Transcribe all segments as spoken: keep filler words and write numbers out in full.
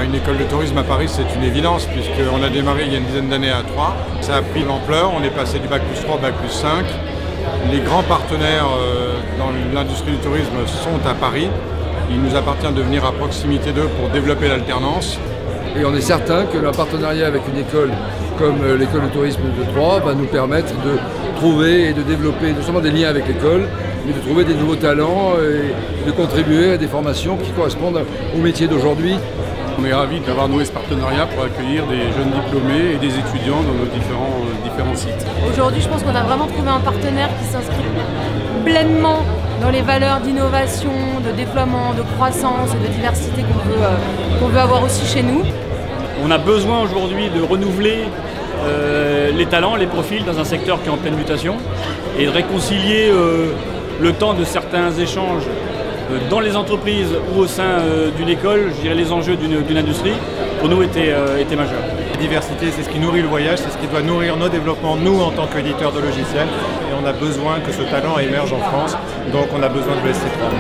Une école de tourisme à Paris, c'est une évidence puisqu'on a démarré il y a une dizaine d'années à Troyes. Ça a pris l'ampleur, on est passé du bac plus trois au bac plus cinq. Les grands partenaires dans l'industrie du tourisme sont à Paris. Il nous appartient de venir à proximité d'eux pour développer l'alternance. Et on est certain que le partenariat avec une école comme l'école de tourisme de Troyes va nous permettre de trouver et de développer non seulement des liens avec l'école, mais de trouver des nouveaux talents et de contribuer à des formations qui correspondent au métier d'aujourd'hui. On est ravis d'avoir noué ce partenariat pour accueillir des jeunes diplômés et des étudiants dans nos différents, euh, différents sites. Aujourd'hui, je pense qu'on a vraiment trouvé un partenaire qui s'inscrit pleinement dans les valeurs d'innovation, de déploiement, de croissance et de diversité qu'on veut, euh, qu'on veut avoir aussi chez nous. On a besoin aujourd'hui de renouveler euh, les talents, les profils dans un secteur qui est en pleine mutation et de réconcilier euh, le temps de certains échanges euh, dans les entreprises ou au sein euh, d'une école. Je dirais les enjeux d'une industrie pour nous étaient, euh, étaient majeurs. La diversité, c'est ce qui nourrit le voyage, c'est ce qui doit nourrir nos développements, nous en tant qu'éditeurs de logiciels. Et on a besoin que ce talent émerge en France, donc on a besoin de l'E S C trois.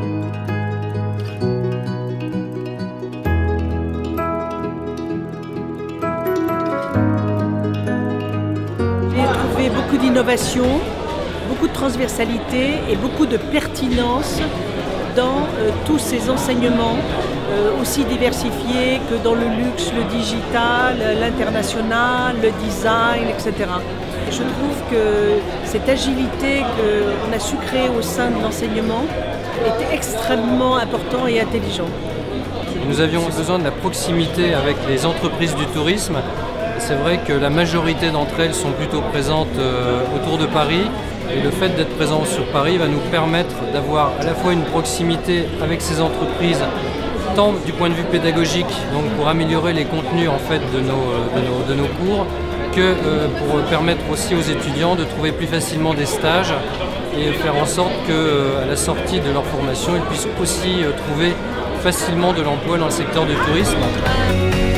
J'ai trouvé beaucoup d'innovation, beaucoup de transversalité et beaucoup de pertinence dans euh, tous ces enseignements, euh, aussi diversifiés que dans le luxe, le digital, l'international, le design, et cetera. Je trouve que cette agilité qu'on a su créer au sein de l'enseignement était extrêmement important et intelligent. Nous avions besoin de la proximité avec les entreprises du tourisme. C'est vrai que la majorité d'entre elles sont plutôt présentes euh, autour de Paris. Et le fait d'être présent sur Paris va nous permettre d'avoir à la fois une proximité avec ces entreprises, tant du point de vue pédagogique, donc pour améliorer les contenus en fait, de, nos, de, nos, de nos cours, que euh, pour permettre aussi aux étudiants de trouver plus facilement des stages et faire en sorte qu'à euh, la sortie de leur formation, ils puissent aussi euh, trouver facilement de l'emploi dans le secteur du tourisme.